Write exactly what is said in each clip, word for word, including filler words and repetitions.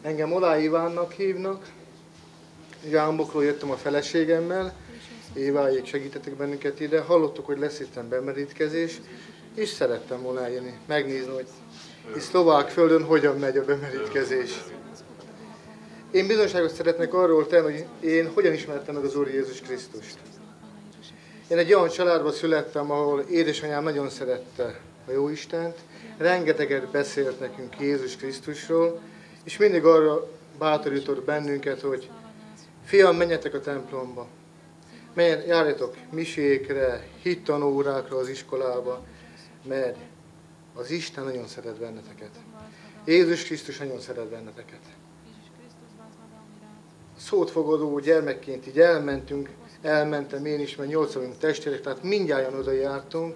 Engem Olá Ivánnak hívnak, Jámbokról jöttem a feleségemmel, Éváék segítettek bennünket ide, hallottuk, hogy lesz itt bemerítkezés, és szerettem volna eljönni, megnézni, hogy itt szlovák földön hogyan megy a bemerítkezés. Én bizonyságot szeretnék arról tenni, hogy én hogyan ismertem meg az Úr Jézus Krisztust. Én egy olyan családban születtem, ahol édesanyám nagyon szerette a Jóistent, rengeteget beszélt nekünk Jézus Krisztusról, és mindig arra bátorított bennünket, hogy fiam, menjetek a templomba, menj, járjatok misékre, hittanórákra az iskolába, mert az Isten nagyon szeret benneteket. Jézus Krisztus nagyon szeret benneteket. Szót fogadó gyermekként így elmentünk, elmentem én is, mert nyolc vagyunk testvérek, tehát mindjárt oda jártunk,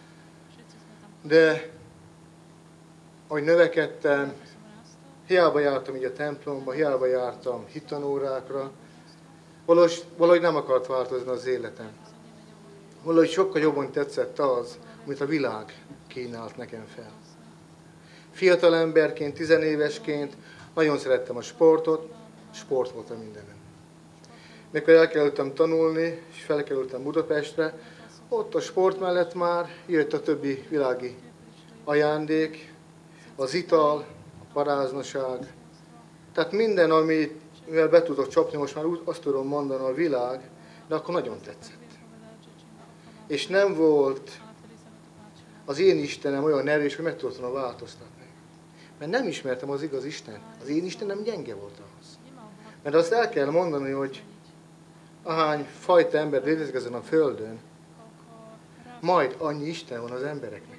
de ahogy növekedtem, hiába jártam így a templomba, hiába jártam hittanórákra, valahogy, valahogy nem akart változni az életem. Valahogy sokkal jobban tetszett az, amit a világ kínált nekem fel. Fiatal emberként, tizenévesként nagyon szerettem a sportot, sport volt a mindenem. Mikor elkerültem tanulni, és felkerültem Budapestre, ott a sport mellett már jött a többi világi ajándék, az ital, a paráznaság. Tehát minden, amivel be tudok csapni, most már azt tudom mondani, a világ, de akkor nagyon tetszett. És nem volt az én Istenem olyan erős, hogy meg tudtam változtatni. Mert nem ismertem az igaz Isten. Az én Istenem gyenge volt ahhoz. Mert azt el kell mondani, hogy ahány fajta ember létezik ezen a földön, majd annyi Isten van az embereknek.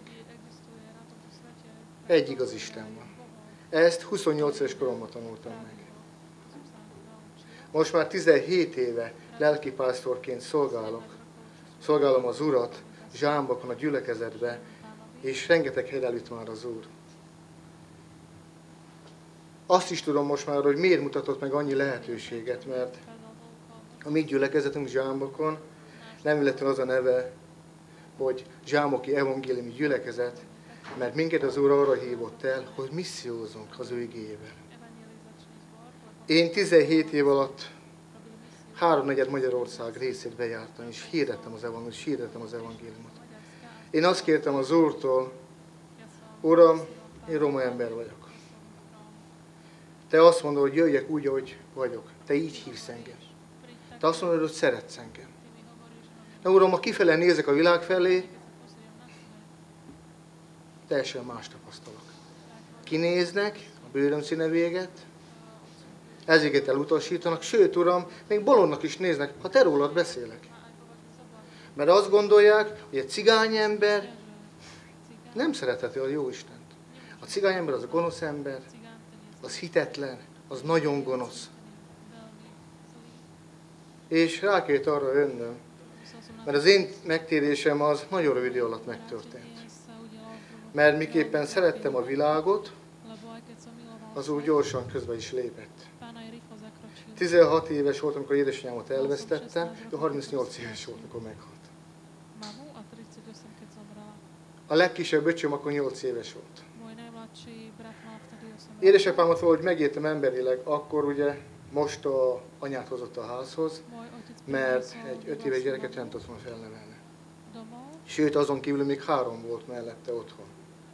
Egy igaz Isten van. Ezt huszonnyolc éves koromban tanultam meg. Most már tizenhét éve lelkipásztorként szolgálok. Szolgálom az Urat, Zsámbokon, a gyülekezetbe, és rengeteg helyre elüt már az Úr. Azt is tudom most már, hogy miért mutatott meg annyi lehetőséget, mert a mi gyülekezetünk Zsámbokon nem illetve az a neve, hogy Zsámboki Evangéliumi Gyülekezet, mert minket az Úr arra hívott el, hogy missziózunk az ő igéjével. Én tizenhét év alatt háromnegyed Magyarország részét bejártam, és hirdettem az evangéliumot, és hirdettem az evangéliumot. Én azt kértem az Úrtól, Uram, én roma ember vagyok. Te azt mondod, hogy jöjjek úgy, ahogy vagyok. Te így hívsz engem. Te azt mondod, hogy szeretsz engem. De Uram, ha kifele nézek a világ felé, teljesen más tapasztalok. Kinéznek, a bőröm színe véget, ezeket elutasítanak, sőt, Uram, még bolondnak is néznek, ha te rólad beszélek. Mert azt gondolják, hogy egy cigány ember nem szeretheti a jó Istent. A cigány ember az a gonosz ember, az hitetlen, az nagyon gonosz. És rá kellett arra jönnöm, mert az én megtérésem az nagyon rövid idő alatt megtörtént. Mert miképpen szerettem a világot, az úgy gyorsan közbe is lépett. tizenhat éves voltam, amikor édesanyámat elvesztettem, ő harmincnyolc éves volt, amikor meghalt. A legkisebb öcsém akkor nyolc éves volt. Édesapámat valahogy megértem emberileg, akkor ugye most a anyát hozott a házhoz, mert egy öt éves gyereket nem tudott volna felnevelni. Sőt, azon kívül még három volt mellette otthon.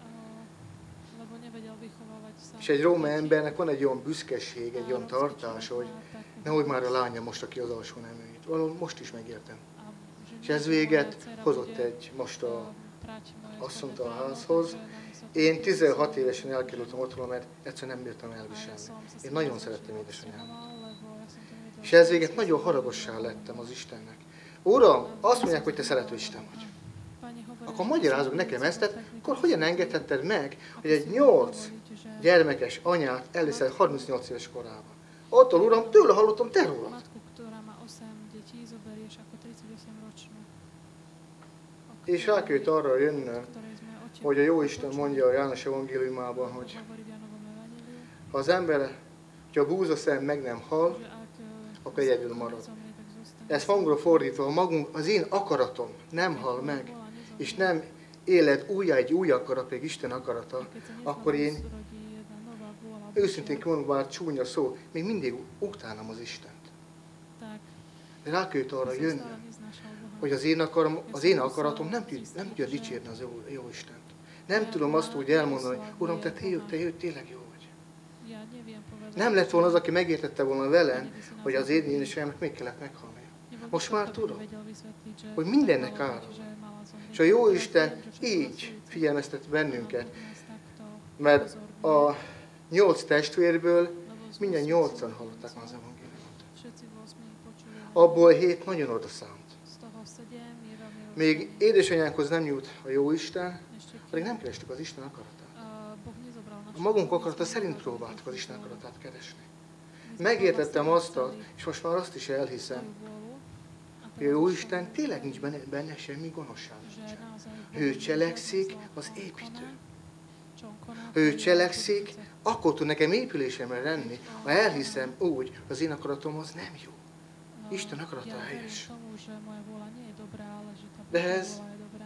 És egy róma embernek van egy olyan büszkeség, egy olyan tartás, hogy nehogy már a lánya most, aki az alsó neműjét. Valahol most is megértem. És ez véget hozott egy most a asszonyt a házhoz. Én tizenhat évesen elkerültem otthon, mert egyszerűen nem bírtam elviselni. Én nagyon szerettem édesanyámat. És ez véget nagyon haragossá lettem az Istennek. Uram, azt mondják, hogy te szerető Isten vagy. Akkor magyarázok nekem ezt, tehát akkor hogyan engedhetted meg, hogy egy nyolc gyermekes anyát elviszed harmincnyolc éves korában? Attól, Uram, tőle hallottam, te rólad. És rá kellett arra jönnöm, hogy a Jóisten mondja a János evangéliumában, hogy ha az ember, ha a búzaszem meg nem hal, akkor egyedül marad. Ez angolra fordítva, ha magunk, az én akaratom nem hal meg, és nem éled újjá egy új akarat, egy Isten akarata, akkor én őszintén kimondva, bár csúnya szó, még mindig utálom az Istent. De rá kellett arra jönnöm, hogy az én, akarom, az én akaratom nem, nem tudja dicsérni az jó, jó Istent. Nem tudom azt úgy elmondani, hogy Uram, te, te, te, te tényleg jó vagy. Nem lett volna az, aki megértette volna velem, hogy az én énesemet még kellett meghalni. Most már tudom, hogy mindennek ára. És a jó Isten így figyelmeztet bennünket, mert a nyolc testvérből minden nyolcan hallották az evangéliumot. Abból hét nagyon odaszánt. Még édesanyánkhoz nem jut a jó Isten, pedig nem kerestük az Isten akaratát. A magunk akarata szerint próbáltuk az Isten akaratát keresni. Megértettem azt, és most már azt is elhiszem, hogy a jó Isten tényleg nincs benne, benne semmi gonoszság. Ő cselekszik, az építő. Ha ő cselekszik, akkor tud nekem épülésemre lenni, ha elhiszem úgy, hogy az én akaratom az nem jó. Isten akarata helyes. De ez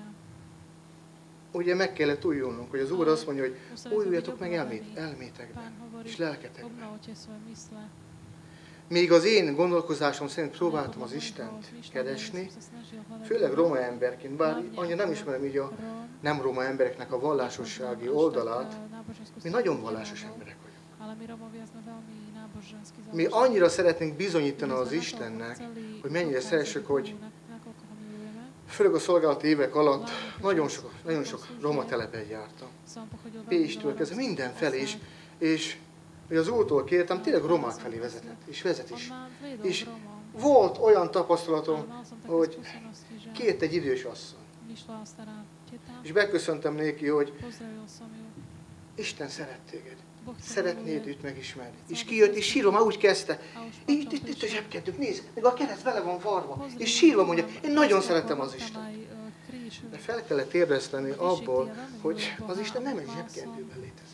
ugye meg kellett újulnunk, hogy az Úr azt mondja, hogy újuljatok meg elmét, elmétekben és lelketekben. Míg az én gondolkozásom szerint próbáltam az Istent keresni, főleg roma emberként, bár annyira nem ismerem így a nem roma embereknek a vallásossági oldalát, mi nagyon vallásos emberek vagyunk. Mi annyira szeretnénk bizonyítani az Istennek, hogy mennyire szeressük, hogy főleg a szolgálati évek alatt nagyon sok, nagyon sok roma telepen jártam. Pécstől kezdve mindenfelé is, és hogy az Úrtól kértem, tényleg romák felé vezetett, és vezet is. És volt olyan tapasztalatom, hogy kért egy idős asszony. És beköszöntem néki, hogy Isten szeret téged. Szeretnéd őt megismerni. És kijött, és sírva, már úgy kezdte. Itt, itt, itt a zsebkendők, nézd, még a kereszt vele van varva. És sírva mondja, én nagyon szeretem az Istent. De fel kellett ébreszteni abból, hogy az Isten nem egy zsebkendőben létezik.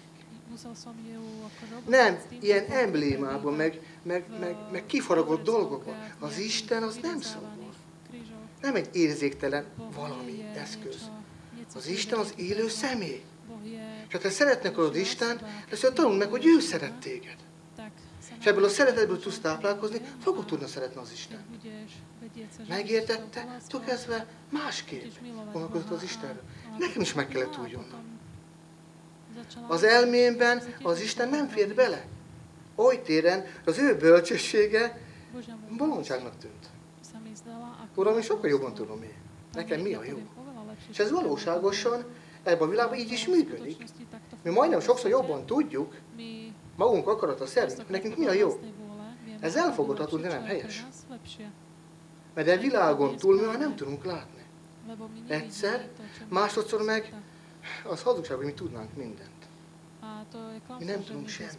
Nem, ilyen emblémában, meg, meg, meg, meg kifaragott dolgokban. Az Isten az nem szobor. Nem egy érzéktelen valami eszköz. Az Isten az élő személy. És ha te szeretnek az Istent, ezt tanuld meg, hogy ő szeret téged. És ebből a szeretetből tudsz táplálkozni, fogod tudni szeretni az Istent. Megértette? Től kezdve másképp gondolkozott az Istenről. Nekem is meg kellett újulnom. Az elmémben az Isten nem fér bele. Oly téren az ő bölcsessége bolondságnak tűnt. Uram, én sokkal jobban tudom én. Nekem mi a jó? És ez valóságosan ebben a világban így is működik. Mi majdnem sokszor jobban tudjuk, magunk akarata szerint, nekünk mi a jó. Ez elfogadható, de nem helyes. Mert a világon túl mi már nem tudunk látni. Egyszer, másodszor meg az hazugság, hogy mi tudnánk mindent. Mi nem tudunk semmit.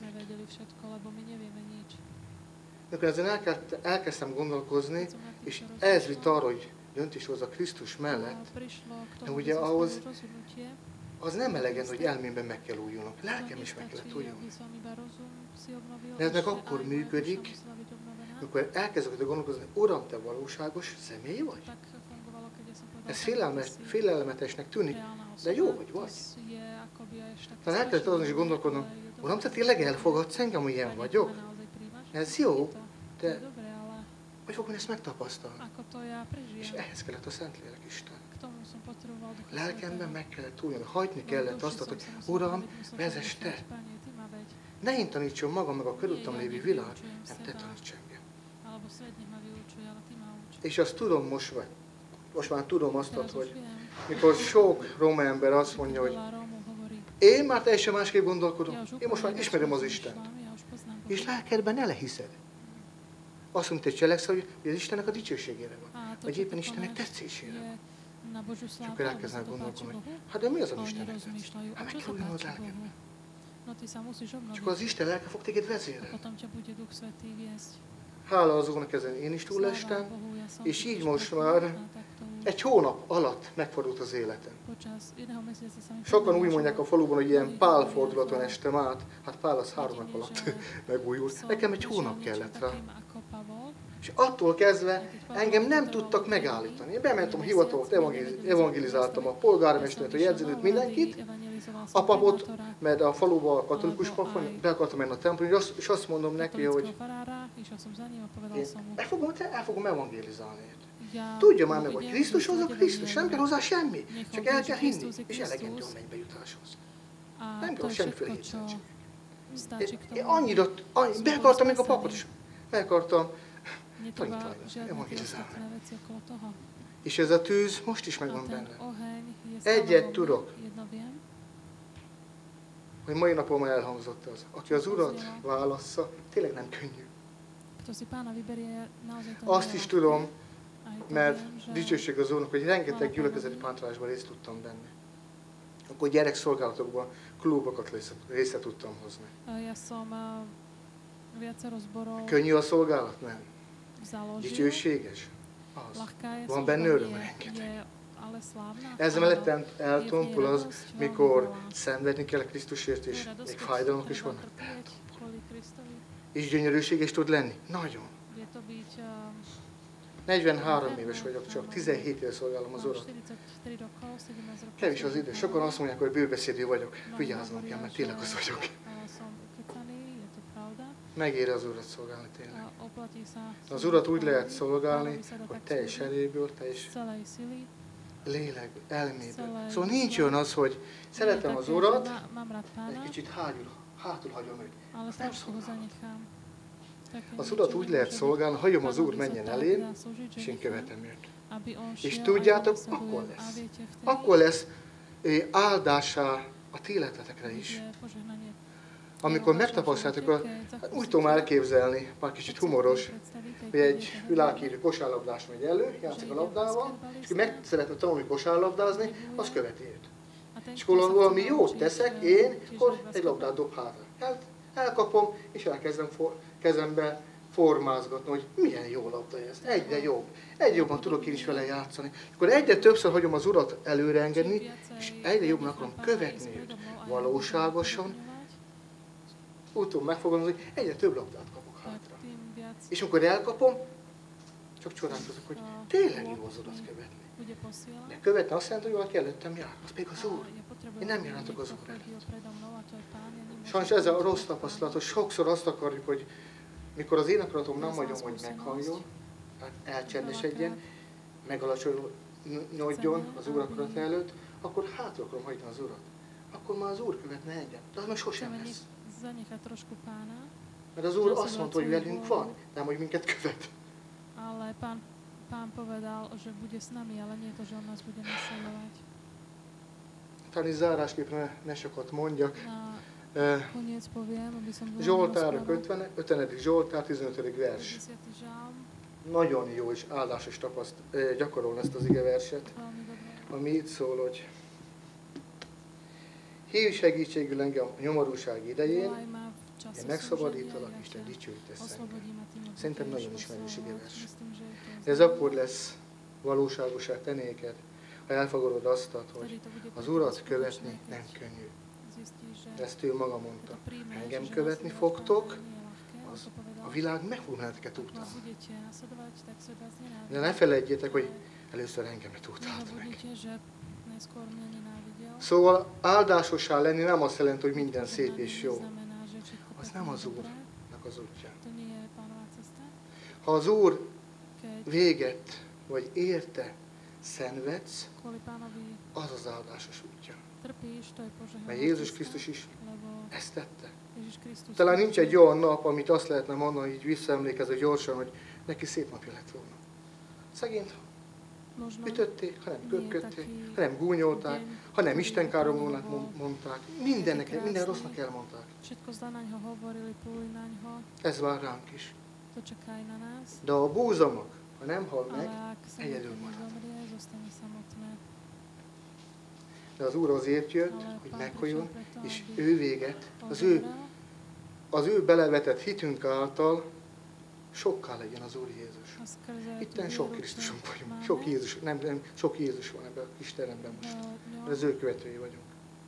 Amikor ezen elkezdtem gondolkozni, és ez vitt arra, hogy döntés hoz a Krisztus mellett, de ugye ahhoz az nem elegen, hogy elmémben meg kell újulnom. Lelkem is meg kellett újulni. De ez meg akkor működik, amikor elkezdek gondolkozni, Uram, te valóságos személy vagy? Ez félelmes, félelmetesnek tűnik, de jó vagy vagy. Talán el kellett azon is gondolkodnom, Uram, te tényleg elfogadsz engem, hogy ilyen vagyok? Ez jó, de hogy fogom ezt megtapasztalni? És ehhez kellett a Szentlélek Isten. Lelkemben meg kellett újulni, hagyni kellett azt, hogy Uram, vezess te. Ne én tanítson magam meg a körülöttem lévő világ, nem te taníts engem. És azt tudom most, vagy most már tudom azt, hogy mikor sok roma ember azt mondja, hogy én már teljesen másképp gondolkodom, én most már ismerem az Istent. És lelkedben ne lehiszed. Azt mondta, hogy cselekszel, hogy az Istennek a dicsőségére van. Vagy éppen Istennek tetszésére van. És akkor elkezdenek gondolkodni, hogy hát de mi az, ami Istennek tetsz? Hát meg kell újulni az lelkedben. És akkor az Isten lelke fog téged vezérelni. Hála az Úrnak, ezen én is túlestem, és így most már egy hónap alatt megfordult az életem. Sokan úgy mondják a faluban, hogy ilyen Pál fordulaton estem át. Hát Pál az három nap alatt megújult. Nekem egy hónap kellett rá. És attól kezdve engem nem tudtak megállítani. Én bementem a hivatalt, evangelizáltam a polgármestert, a jegyzőt, mindenkit, a papot, mert a faluban a katolikus pap van, be akartam menni a templomba, és azt mondom neki, hogy én el fogom, el fogom evangélizálni. Tudja már meg, hogy Krisztus az a Krisztus, nem kell hozzá semmi, csak el kell hinni, és elegendő a mennybe jutáshoz. Nem kell semmiféle hétszentség. Én annyira, annyi, be akartam még a papot is, be akartam tanítani, evangelizálni. És ez a tűz most is megvan benne. Egyet tudok, hogy mai napon már elhangzott az, aki az Urat válassza, tényleg nem könnyű. Azt is tudom, mert dicsőség az Úrnak, hogy rengeteg gyülekezeti pántrálásban részt tudtam venni. Akkor gyerekszolgálatokban klubokat részt tudtam hozni. Könnyű a szolgálat? Nem. Dicsőséges? Az. Van benne öröm rengeteg. Ez mellettem eltompul az, mikor szenvedni kell a Krisztusért, és még fájdalmak is vannak. És gyönyörűséges tud lenni? Nagyon. negyvenhárom éves vagyok, csak tizenhét éve szolgálom az Urat. Kevés az idő. Sokan azt mondják, hogy bőbeszédő vagyok. Vigyáznom kell, mert tényleg az vagyok. Megéri az Urat szolgálni tényleg. Az Urat úgy lehet szolgálni, hogy teljes erőből, teljes lélek, elméből. Szóval nincs olyan az, hogy szeretem az Urat, egy kicsit hátul, hátul hagyom őt. Azt nem szolgálom. Az Urat úgy lehet szolgálni, hagyom az Úr menjen elém, és én követem őt. És tudjátok, akkor lesz. Akkor lesz áldásá a ti életetekre is. Amikor megtapasztaljátok, hát úgy tudom elképzelni, már kicsit humoros, hogy egy világhírű kosárlabdás megy elő, játszik a labdával, és aki meg szeretne tanulni kosárlabdázni, az követi őt. És akkor valami jót teszek, én, akkor egy labdát dob hátra. El, elkapom, és elkezdem for, kezembe formázgatni, hogy milyen jó labda ez, egyre jobb, egyre jobban tudok én is vele játszani. Akkor egyre többször hagyom az Urat előre engedni, és egyre jobban akarom követni őt valóságosan. Úgy tudom megfogalmazni, hogy egyre több labdát kapok hátra. És amikor elkapom, csak csodálkozok, hogy tényleg jó az Urat követni. De követni azt jelenti, hogy valaki előttem jár, az pedig az Úr. Én nem járhatok az Úr előtt. Sajnos ez a rossz tapasztalat, hogy sokszor azt akarjuk, hogy mikor az én akaratom nem hagyom, hogy meghalljon, elcsendesedjen, megalacsonyodjon az Úr akarata előtt, akkor hátra akarom hagyni az Urat. Akkor már az Úr követne engem. De az már sosem lesz. Mert az Úr azt mondta, hogy velünk van, nem, hogy minket követ. Ale pán, pán povedal, že bude s nami, ale nie to, že on nás bude nasledovať. Talán zárásképpen ne, ne sokat mondjak. Na koniec poviem, aby som Zsoltár ötvenedik Zsoltár, tizenötödik vers. Nagyon jó és áldásos tapaszt, gyakorolni ezt az igeverset, ami így szól, hogy hívj segítségül engem a nyomorúság idején, én megszabadítalak, és te dicsőítesz engem. Szerintem nagyon ismerős igevers. Ez akkor lesz valóságosá te néked, ha elfogadod azt, hogy az Urat követni nem könnyű. De ezt ő maga mondta. Engem követni fogtok, az a világ meg fog benneteket utálni. De ne felejtjétek, hogy először engemet utált meg. Szóval áldásossá lenni nem azt jelenti, hogy minden szép és jó. Az nem az Úrnak az útja. Ha az Úr véget, vagy érte szenvedsz, az az áldásos útja. Mert Jézus Krisztus is ezt tette. Talán nincs egy olyan nap, amit azt lehetne mondani, így visszaemlékezve gyorsan, hogy neki szép napja lett volna. Szegényt ütötték, hanem köpködték, hanem gúnyolták, hanem istenkáromlónak mondták. Mindennek, minden rossznak elmondták. Ez vár ránk is. De a búzamag, ha nem hal meg, egyedül marad. De az Úr azért jött, hogy meghalljon, és ő véget, az ő, az ő belevetett hitünk által sokká legyen az Úr Jézus. Itten sok Krisztusunk vagyunk, sok Jézus, nem, nem, sok Jézus van ebben a kis teremben most, mert az ő követői vagyunk.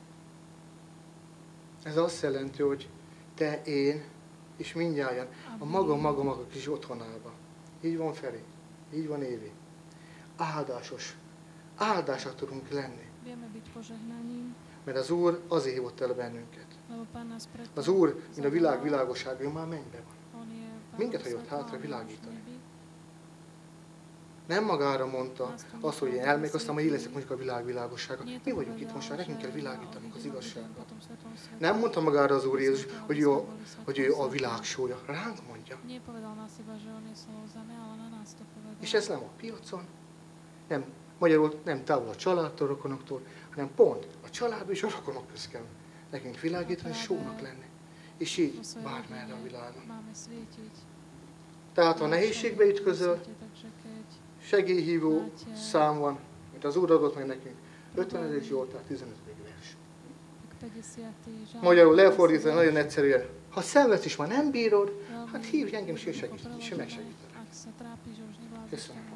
Ez azt jelenti, hogy te, én, és mindnyájan a maga-maga-maga kis otthonába. Így van Feri, így van Évi. Áldásos, áldásra tudunk lenni. Mert az Úr azért hívott el bennünket. Lebo Pán nás preto Az Úr, mint a világ zavolal. világossága, ő már mennybe van. On je Pán Minket hagyott svetla, hátra on je világítani. v nebi. Nem magára mondta azt, hogy én elmegyek, aztán majd én leszek mondjuk a világ világossága. Mi vagyunk itt most, nekünk kell világítanunk az igazságot. Nem mondta magára az Úr Jézus, hogy ő, a- hogy ő a világ sója. Ránk mondja. Nie povedal na seba, že on je solou zeme, ale na nás to povedal. És ez nem a piacon, nem, magyarul nem távol a családtól, rokonoktól, hanem pont a családban és a rokonok közt kell nekünk világítani, és sónak lenni. És így Vo svojej bármerre a rodine világon. máme svietiť. Tehát ha nehézségbe ütközöl, Takže keď segélyhívó szám van, mint az Úr adott meg nekünk. ötvenedik Zsoltár, tizenötödik vers. päťdesiaty žalm. Magyarul lefordítva nagyon egyszerűen. Ha szenvedsz is, ma nem bírod, hát hívj engem, és én segít, és én megsegítek. Ak sa trápiš, že už nevládeš, Köszönöm. tak